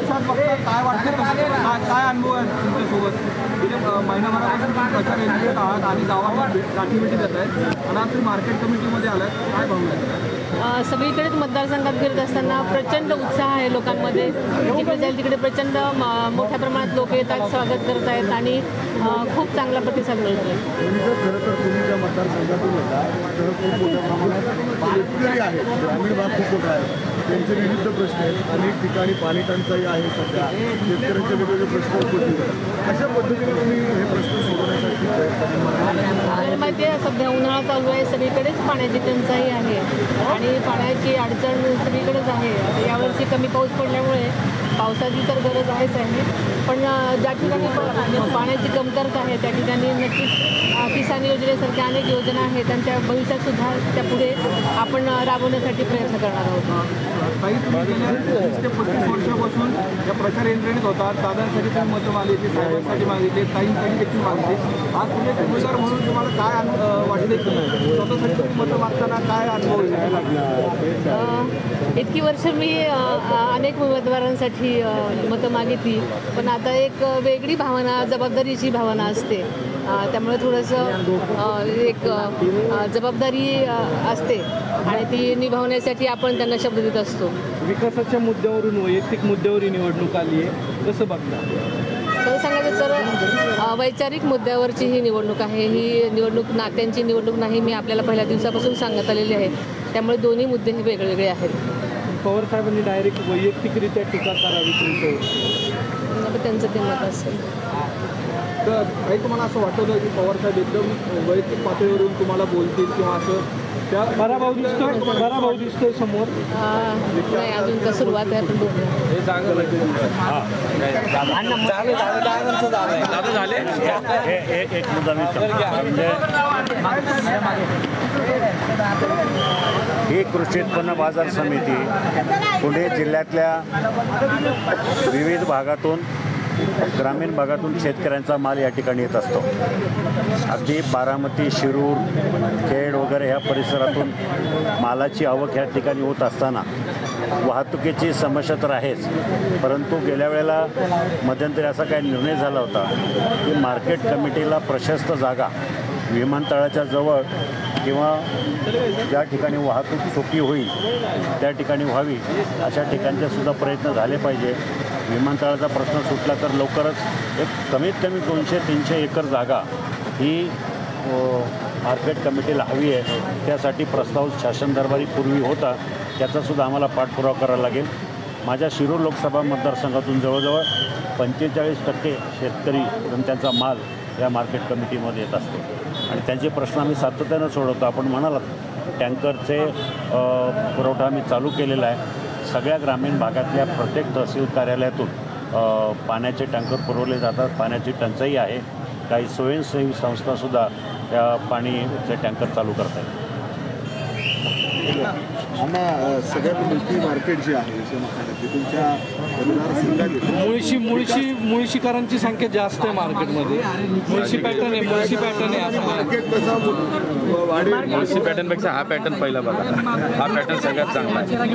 प्रतिसाद बघता काय वाटतं, काय अनुभव आहे तुमच्यासोबत? गेले महिनाभरापासून प्रचार यंत्रणेत आहात आणि गावामध्ये गाठीभेटी देत आहेत आणि आज मार्केट कमिटीमध्ये आलात, काय भावना आहे? सगळीकडेच मतदारसंघात फिरत असताना प्रचंड उत्साह आहे लोकांमध्ये. जिकडे जाईल तिकडे प्रचंड मोठ्या प्रमाणात लोक येतात, स्वागत करत आहेत आणि खूप चांगला प्रतिसाद मिळतो. खरं तर तुम्ही ज्या मतदारसंघातून येता तर खूप मोठ्या प्रमाणात शेतकरी आहेत, ग्रामीण भाग खूप मोठा आहे, त्यांचे विविध प्रश्न आहेत. अनेक ठिकाणी पाणी टंचाई आहे, सध्या शेतकऱ्यांचे वेगवेगळे प्रश्न उत्पन्न होतात. अशा पद्धतीने तुम्ही हे प्रश्न सोडवण्यासाठी आपल्याला माहिती आहे सध्या उन्हाळा चालू आहे, सगळीकडेच पाण्याची टंचाई आहे आणि पाण्याची अडचण सगळीकडेच आहे. आता यावर्षी कमी पाऊस पडल्यामुळे पावसाची तर गरज आहेच आहे, पण ज्या ठिकाणी पाण्याची कमतरता आहे त्या ठिकाणी नक्कीच किसान योजनेसारख्या अनेक योजना आहेत आणि त्या भविष्यातसुद्धा त्या पुढे आपण राबवण्यासाठी प्रयत्न करणार आहोत. काही तुम्ही गेल्या 30 ते 35 वर्षापासून या प्रचार यंत्रणेत होतात. दादांसाठी तुम्ही मतं मागितली, साहेबांसाठी मागितले, ताईंसाठी देखील मागितली. आज तुम्ही उमेदवार म्हणून तुम्हाला काय वाटते की स्वतःसाठी तुम्ही मतं मागताना काय अनुभव येईल? इतकी वर्ष मी अनेक उमेदवारांसाठी मतं मागितली, पण आता एक वेगळी भावना, जबाबदारीची भावना असते. त्यामुळे थोडंसं एक जबाबदारी असते आणि ती निभावण्यासाठी आपण त्यांना शब्द देत असतो. विकासाच्या मुद्द्यावरून वैयक्तिक मुद्द्यावर ही निवडणूक आली आहे, कसं बघता? खरं सांगायचं तर वैचारिक मुद्द्यावरची ही निवडणूक आहे. ही निवडणूक नात्यांची निवडणूक नाही, मी आपल्याला पहिल्या दिवसापासून सांगत आलेली आहे. त्यामुळे दोन्ही मुद्दे हे वेगवेगळे आहेत. पवार साहेबांनी डायरेक्ट वैयक्तिकरित्या टीका करावी त्यांचं ते मत असेल. तर काही तुम्हाला असं वाटतं की पवार साहेब एकदम वैयक्तिक पातळीवरून तुम्हाला बोलतील किंवा असं त्या पराभव दिसतोय समोर? नाही, अजून तर सुरुवात आहे. एक मुद्दा ही कृषी उत्पन्न बाजार समिती पुणे जिल्ह्यातल्या विविध भागातून, ग्रामीण भागातून शेतकऱ्यांचा माल या ठिकाणी येत असतो. अगदी बारामती, शिरूर, खेड वगैरे ह्या परिसरातून मालाची आवक ह्या ठिकाणी होत असताना वाहतुकीची समस्या तर आहेच, परंतु गेल्या वेळेला मध्यंतरी असा काही निर्णय झाला होता की मार्केट कमिटीला प्रशस्त जागा विमानतळाच्या जवळ किंवा ज्या ठिकाणी वाहतूक सोपी होईल त्या ठिकाणी व्हावी, अशा ठिकाणचे सुद्धा प्रयत्न झाले पाहिजे. विमानतळाचा प्रश्न सुटला तर लवकरच एक कमीत कमी 200-300 एकर जागा ही मार्केट कमिटीला हवी आहे. त्यासाठी प्रस्ताव शासन दरबारी पूर्वी होता, त्याचासुद्धा आम्हाला पाठपुरावा करावा लागेल. माझ्या शिरूर लोकसभा मतदारसंघातून जवळजवळ 45% शेतकरी आणि त्यांचा माल या मार्केट कमिटीमध्ये येत असतो आणि त्यांचे प्रश्न आम्ही सातत्यानं सोडवतो. आपण म्हणालात टँकरचे पुरवठा आम्ही चालू केलेला आहे. सगळ्या ग्रामीण भागातल्या प्रत्येक तहसील कार्यालयातून पाण्याचे टँकर पुरवले जातात. पाण्याची टंचाई आहे. काही स्वयंसेवी संस्थासुद्धा या पाणीचे टँकर चालू करत आहेत. आम्हा सगळ्यात मोठी मार्केट जी आहे तुमच्या मुळशीकरांची संख्या जास्त आहे मार्केटमध्ये. मुळशी पॅटर्न आहे मार्केट कसा वाढेल? मुळशी पॅटर्नपेक्षा हा पॅटर्न पहिला बघा. हा पॅटर्न सगळ्यात चांगला आहे.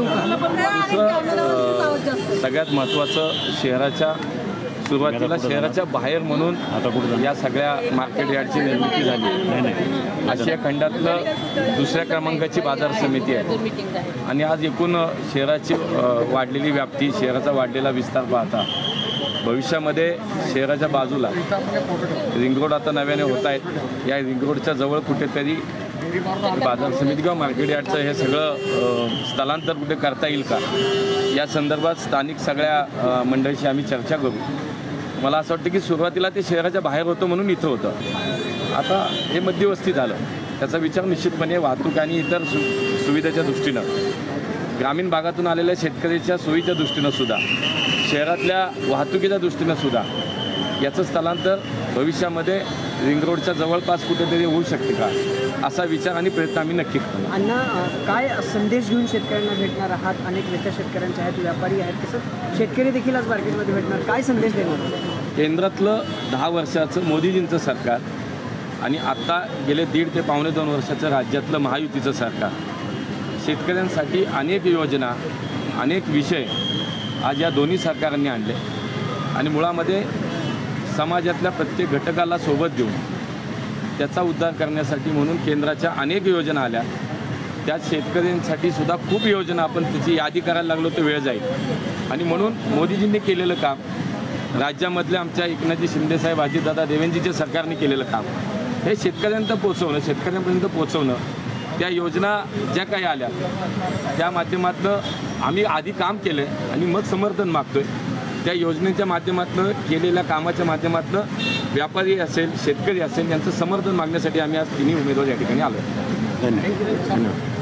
दुसरं सगळ्यात महत्त्वाचं, सुरुवातीला शहराच्या बाहेर म्हणून या सगळ्या मार्केट यार्डची निर्मिती झाली. आशिया खंडातलं दुसऱ्या क्रमांकाची बाजार समिती आहे आणि आज एकूण शहराची वाढलेली व्याप्ती, शहराचा वाढलेला विस्तार पाहता भविष्यामध्ये शहराच्या बाजूला रिंग रोड आता नव्याने होत आहेत. या रिंग रोडच्या जवळ कुठेतरी बाजार समिती किंवा मार्केट यार्डचं हे सगळं स्थलांतर कुठे करता येईल का, या संदर्भात स्थानिक सगळ्या मंडळीशी आम्ही चर्चा करू. मला असं वाटतं की सुरुवातीला ते शहराच्या बाहेर होतं म्हणून इथं होतं, आता हे मध्यवस्ती झालं. त्याचा विचार निश्चितपणे वाहतूक आणि इतर सुविधेच्या दृष्टीनं, ग्रामीण भागातून आलेल्या शेतकऱ्याच्या सोयीच्या दृष्टीनं सुद्धा, शहरातल्या वाहतुकीच्या दृष्टीनं सुद्धा याचं स्थलांतर भविष्यामध्ये रिंग रोडच्या जवळपास कुठेतरी होऊ शकते का, असा विचार आणि प्रयत्न आम्ही नक्की करू. अण्णा, काय संदेश घेऊन शेतकऱ्यांना भेटणार आहात? अनेक नेते शेतकऱ्यांचे आहेत, व्यापारी आहेत, तसं शेतकरी देखील आज मार्केटमध्ये भेटणार. काय संदेश देणार? केंद्रातलं 10 वर्षाचं मोदीजींचं सरकार आणि आत्ता गेले 1.5 ते 2.25 वर्षाचं राज्यातलं महायुतीचं सरकार शेतकऱ्यांसाठी अनेक योजना, अनेक विषय आज या दोन्ही सरकारांनी आणले आणि मुळामध्ये समाजातल्या प्रत्येक घटकाला सोबत घेऊन त्याचा उद्धार करण्यासाठी म्हणून केंद्राच्या अनेक योजना आल्या. त्यात शेतकऱ्यांसाठी सुद्धा खूप योजना आपण त्याची यादी करायला लागलो तर वेळ जाईल आणि म्हणून मोदीजींनी केलेलं काम, राज्यामधल्या आमच्या एकनाथजी शिंदेसाहेब, अजितदादा, देवेंद्रजीच्या सरकारने केलेलं काम हे शेतकऱ्यांपर्यंत पोहोचवणं, त्या योजना ज्या काही आल्या त्या माध्यमातून आम्ही आधी काम केलं आणि मग समर्थन मागतो आहे. त्या योजनेच्या माध्यमातून केलेल्या कामाच्या माध्यमातून व्यापारी असेल, शेतकरी असेल यांचं समर्थन मागण्यासाठी आम्ही आज तिन्ही उमेदवार या ठिकाणी आलो. धन्यवाद.